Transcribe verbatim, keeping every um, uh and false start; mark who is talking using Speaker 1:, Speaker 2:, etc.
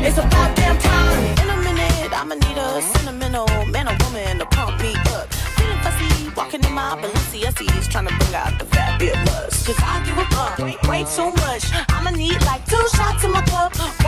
Speaker 1: It's about damn time. In a minute, I'ma need a sentimental man or woman to pump me up. Feeling fussy, walking in my Balenciennes, trying to bring out the fabulous. Cause I give a fuck way, way too much. I'ma need like two shots in my cup.